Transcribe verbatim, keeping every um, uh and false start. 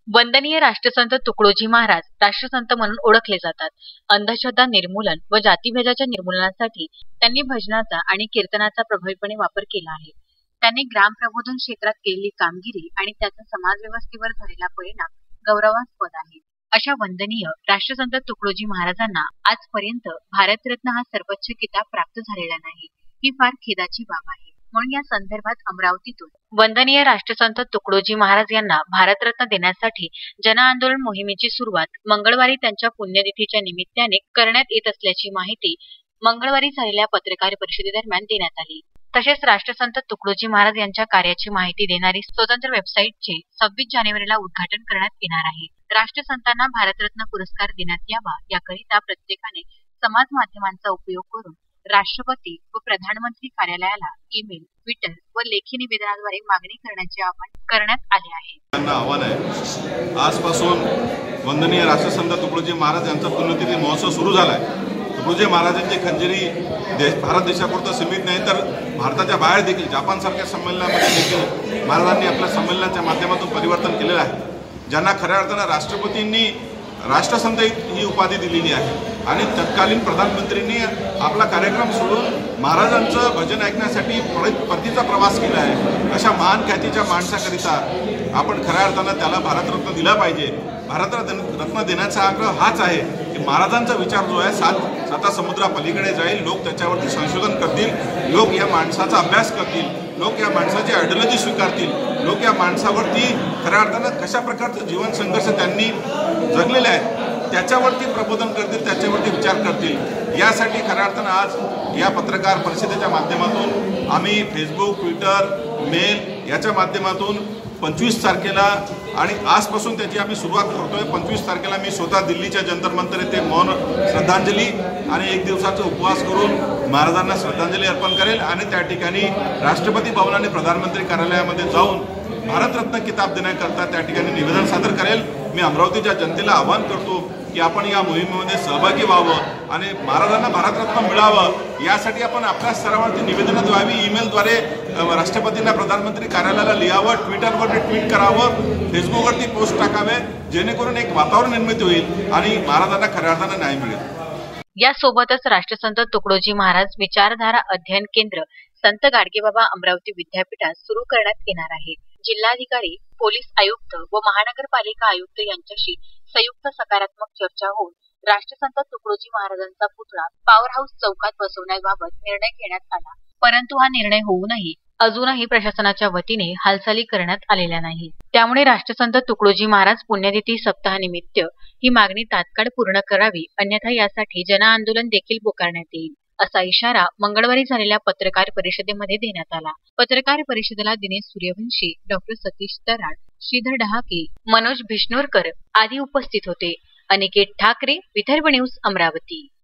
वंदनीय राष्ट्रसंत तुकडोजी महाराज राष्ट्रसंत म्हणून ओळखले जातात। अंधश्रद्धा निर्मूलन व जातीभेदाच्या निर्मूलनासाठी त्यांनी भजनाचा आणि कीर्तनाचा प्रभावीपणे वापर केला आहे। त्यांनी ग्राम प्रबोधन क्षेत्रात केलेली कामगिरी आणि त्याचा समाज व्यवस्थेवर झालेला परिणाम गौरवास्पद आहे। अशा वंदनीय राष्ट्रसंत तुकडोजी महाराजांना आजपर्यंत भारतरत्न हा सर्वोच्च किताब प्राप्त झालेला नाही, ही फार खेदाची बाब आहे। म्हणून या संदर्भात अमरावतीतून वंदनीय राष्ट्रसंत तुकडोजी महाराज यांना भारतरत्न देण्यासाठी जनआंदोलन मोहिमेची सुरुवात मंगळवारी त्यांच्या पुण्यतिथीच्या निमित्ताने करण्यात येत असल्याची माहिती मंगळवारी झालेल्या पत्रकार परिषदेदरम्यान देण्यात आली। तसेच राष्ट्रसंत तुकडोजी महाराज यांच्या कार्याची माहिती देणारी स्वतंत्र वेबसाईटचे सव्वीस जानेवारीला उद्घाटन करण्यात येणार आहे। राष्ट्रसंतांना भारतरत्न पुरस्कार देण्यात यावा याकरिता प्रत्येकाने समाज माध्यमांचा उपयोग करून राष्ट्रपती व प्रधानमंत्री कार्यालयाला ईमेल, ट्विटर व लेखी निवेदनाद्वारे मागणी करण्याचे आवाहन करण्यात आले आहे। त्यांना आव्हान आहे, आजपासून वंदनीय राष्ट्रसंत तुकडोजी महाराज यांचा पुण्यतिथी महोत्सव सुरू झाला आहे। तुकडोजी महाराजांची खंजिरी देश भारत देशापुरतं सीमित नाही तर भारताच्या बाहेर देखील जापान सारख्या संमेलनामध्ये देखील महाराजांनी आपल्या संमेलनाच्या माध्यमातून परिवर्तन केलेलं आहे। ज्यांना खऱ्या अर्थानं राष्ट्रपतींनी राष्ट्रसंत ही उपाधी दिलेली आहे आणि तत्कालीन प्रधानमंत्रींनी आपला कार्यक्रम सोडून महाराजांचं भजन ऐकण्यासाठी परतीचा प्रवास केला आहे। अशा महान ख्यातीच्या माणसाकरिता आपण खऱ्या अर्थानं त्याला भारतरत्न दिला पाहिजे। भारतरत्न देण्याचा आग्रह हाच आहे की महाराजांचा विचार जो आहे सात साता समुद्रापलीकडे जाईल, लोक त्याच्यावरती संशोधन करतील, लोक या माणसाचा अभ्यास करतील, लोक या माणसाची आयडिओलॉजी स्वीकारतील, लोक या माणसावरती खऱ्या अर्थानं कशा प्रकारचं जीवन संघर्ष त्यांनी जगलेले आहेत त्याच्यावरती प्रबोधन करतील, त्याच्यावरती विचार करतील। यासाठी खऱ्या अर्थानं आज या पत्रकार परिषदेच्या माध्यमातून आम्ही फेसबुक, ट्विटर, मेल याच्या माध्यमातून पंचवीस तारखेला आणि आजपासून त्याची आम्ही सुरुवात करतोय। पंचवीस तारखेला मी स्वतः दिल्लीच्या जंतर मंतर येथे मौन श्रद्धांजली आणि एक दिवसाचा उपवास करून महाराजांना श्रद्धांजली अर्पण करेल आणि त्या ठिकाणी राष्ट्रपती भवन आणि प्रधानमंत्री कार्यालयामध्ये जाऊन भारतरत्न किताब देण्याकरता त्या ठिकाणी निवेदन सादर करेल। मी अमरावतीच्या जनतेला आवाहन करतो की आपण या मोहिमेमध्ये सहभागी व्हावं आणि महाराजांना भारतरत्न मिळावं यासाठी आपण आपल्या स्तरावरती निवेदनं द्यावी, ईमेलद्वारे राष्ट्रपतींना प्रधानमंत्री कार्यालयाला लिहावं, ट्विटरवरती ट्विट करावं, फेसबुकवरती पोस्ट टाकावे, जेणेकरून एक वातावरण निर्मिती होईल आणि महाराजांना खऱ्या अर्थानं न्याय मिळेल। यासोबतच राष्ट्रसंत तुकडोजी महाराज विचारधारा अध्ययन केंद्र संत गाडगेबाबा अमरावती विद्यापीठात सुरू करण्यात येणार आहे। जिल्हाधिकारी, पोलीस आयुक्त व महानगरपालिका आयुक्त यांच्याशी संयुक्त सकारात्मक चर्चा होऊन राष्ट्रसंत तुकडोजी महाराजांचा पुतळा पॉवर हाऊस चौकात बसवण्याबाबत निर्णय घेण्यात आला। परंतु हा निर्णय होऊनही अजूनही प्रशासनाच्या वतीने हालचाली करण्यात आलेल्या नाही। त्यामुळे राष्ट्रसंत तुकडोजी महाराज पुण्यतिथी सप्ताहानिमित्त ही मागणी तात्काळ पूर्ण करावी, अन्यथा यासाठी जनआंदोलन देखील पुकारण्यात येईल, असा इशारा मंगळवारी झालेल्या पत्रकार परिषदेमध्ये देण्यात आला। पत्रकार परिषदेला दिनेश सूर्यवंशी, डॉक्टर सतीश तराड, श्रीधर डहाके, मनोज भिष्णोरकर आदी उपस्थित होते। अनिकेत ठाकरे, विदर्भ न्यूज, अमरावती।